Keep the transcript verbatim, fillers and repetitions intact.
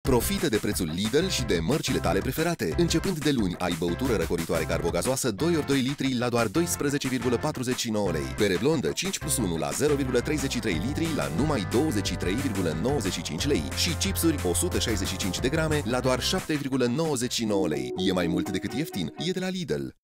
Profită de prețul Lidl și de mărcile tale preferate. Începând de luni, ai băutură racoritoare carbogazoasă doi ori doi litri la doar doisprezece virgulă patruzeci și nouă lei. Bere blondă cinci plus unu la zero virgulă treizeci și trei litri la numai douăzeci și trei virgulă nouăzeci și cinci lei. Și chipsuri o sută șaizeci și cinci de grame la doar șapte virgulă nouăzeci și nouă lei. E mai mult decât ieftin, e de la Lidl.